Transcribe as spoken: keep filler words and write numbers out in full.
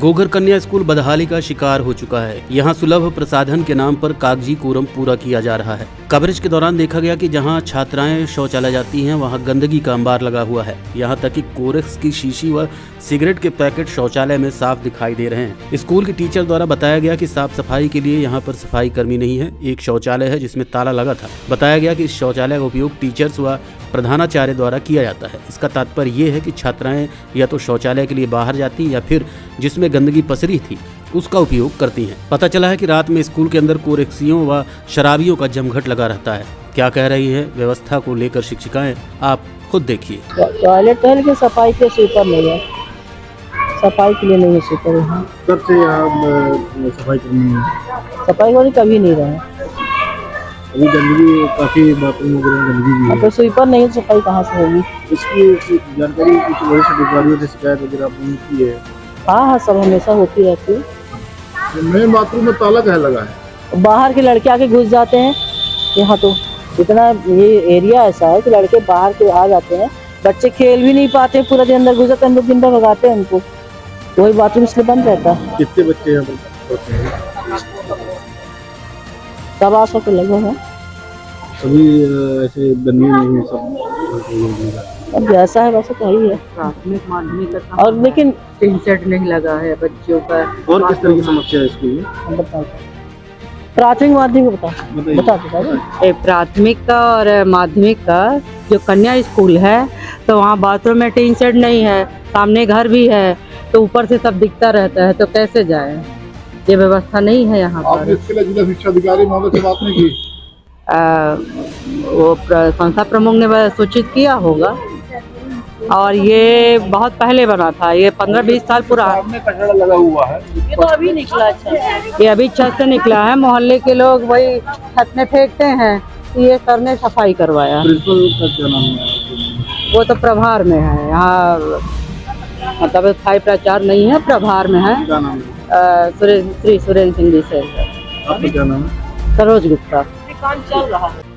गोघर कन्या स्कूल बदहाली का शिकार हो चुका है। यहाँ सुलभ प्रसाधन के नाम पर कागजी कोरम पूरा किया जा रहा है। कवरेज के दौरान देखा गया कि जहाँ छात्राएं शौचालय जाती हैं वहाँ गंदगी का अंबार लगा हुआ है। यहाँ तक कि कोरेक्स की शीशी व सिगरेट के पैकेट शौचालय में साफ दिखाई दे रहे हैं। स्कूल के टीचर द्वारा बताया गया कि साफ सफाई के लिए यहाँ पर सफाई कर्मी नहीं है। एक शौचालय है जिसमें ताला लगा था। बताया गया कि इस शौचालय का उपयोग टीचर्स व प्रधानाचार्य द्वारा किया जाता है। इसका तात्पर्य ये है कि छात्राएं या तो शौचालय के लिए बाहर जाती या फिर जिसमें गंदगी पसरी थी उसका उपयोग करती हैं। पता चला है कि रात में स्कूल के अंदर कोरेक्सियों व शराबियों का जमघट लगा रहता है। क्या कह रही है व्यवस्था को लेकर शिक्षिकाएं, आप खुद देखिए। टॉयलेट टॉयलेट की सफाई के स्वीपर नहीं है, सफाई के लिए नहीं है स्वीपर। यहाँ कब से यहाँ सफाई करनी है? सफाई वाली कभी नहीं रहे। अभी गंदगी काफी बाथरूम वगैरह गंदगी भी है। तो स्वीपर नहीं है, सफाई कहाँ से होगी? इसकी जानकारी कुछ वरिष्ठ अधिकारियों से शिकायत वगैरह आपने की है? हाँ हाँ, सब हमेशा होती रहती है। मेन बाथरूम में ताला कहाँ लगा है? बाहर के लड़के आके घुस जाते हैं। यहाँ तो इतना ये एरिया ऐसा है कि लड़के बाहर के आ जाते हैं। बच्चे खेल भी नहीं पाते, पूरा दिन अंदर घुस जाते हैं, दिन भर भगाते हैं उनको। वही बाथरूम इसलिए बंद रहता है। कितने बच्चे यहाँ पर होते हैं? सब आसो के लगे हैं। सभी ऐसे गंदगी नहीं है, सब अब जैसा है वैसा तो ही है। प्राथमिक माध्यमिक का और लेकिन टीन सेट नहीं लगा है बच्चों का। और किस तरह की समस्या है स्कूल में? बताओ, प्राथमिक माध्यमिक बताओ बता दो। प्राथमिक का और माध्यमिक का जो कन्या स्कूल है तो वहाँ बाथरूम में टीन सेट नहीं है, सामने घर भी है, तो ऊपर से सब दिखता रहता है, तो कैसे जाए? ये व्यवस्था नहीं है यहाँ पर। इसके लिए जिला शिक्षा अधिकारी महोदय से बात नहीं की? आ, वो संस्था प्रमुख ने सूचित किया होगा, और ये बहुत पहले बना था, ये पंद्रह बीस साल पुराना कचरा लगा हुआ है। ये तो अभी निकला अच्छा, ये अभी छत से निकला है। मोहल्ले के लोग वही छत में फेंकते हैं, ये सर ने सफाई करवाया। प्रिंसिपल का क्या नाम है? वो तो प्रभार में है, यहाँ मतलब स्थायी प्रचार नहीं है, प्रभार में है। क्या नाम है? सुरेंद्र श्री सुरेंद्र सिंह जी से। आपका क्या नाम है? सरोज गुप्ता। काम चल रहा है।